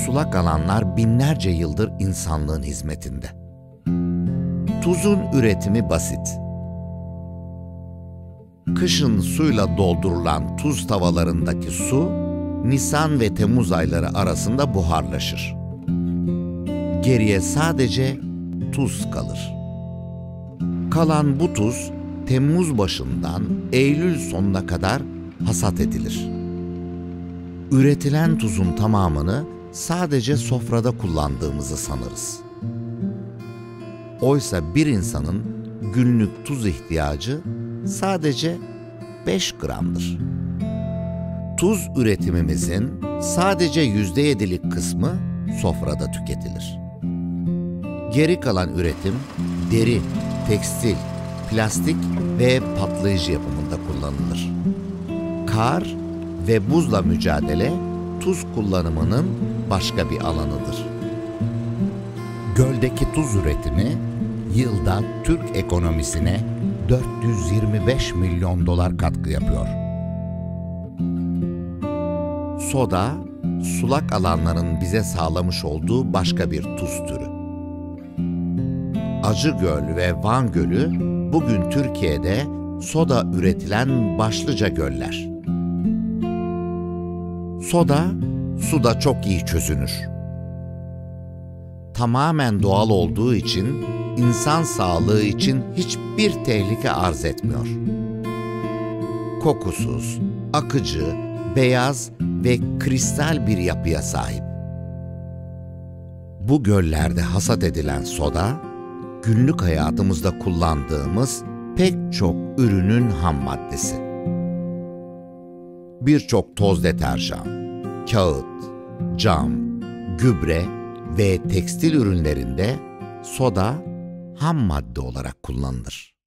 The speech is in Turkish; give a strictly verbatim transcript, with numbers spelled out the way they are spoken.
sulak alanlar binlerce yıldır insanlığın hizmetinde. Tuzun üretimi basit. Kışın suyla doldurulan tuz tavalarındaki su, Nisan ve Temmuz ayları arasında buharlaşır. Geriye sadece tuz kalır. Kalan bu tuz, Temmuz başından Eylül sonuna kadar hasat edilir. Üretilen tuzun tamamını sadece sofrada kullandığımızı sanırız. Oysa bir insanın günlük tuz ihtiyacı sadece beş gramdır. Tuz üretimimizin sadece yüzde yedilik kısmı sofrada tüketilir. Geri kalan üretim deri, tekstil, plastik ve patlayıcı yapımında kullanılır. Kar ve buzla mücadele tuz kullanımının başka bir alanıdır. Göldeki tuz üretimi yılda Türk ekonomisine dört yüz yirmi beş milyon dolar katkı yapıyor. Soda, sulak alanların bize sağlamış olduğu başka bir tuz türü. Acıgöl ve Van Gölü bugün Türkiye'de soda üretilen başlıca göller. Soda, suda çok iyi çözünür. Tamamen doğal olduğu için insan sağlığı için hiçbir tehlike arz etmiyor. Kokusuz, akıcı, beyaz ve kristal bir yapıya sahip. Bu göllerde hasat edilen soda, günlük hayatımızda kullandığımız pek çok ürünün ham maddesi. Birçok toz deterjan, kağıt, cam, gübre ve tekstil ürünlerinde soda ham madde olarak kullanılır.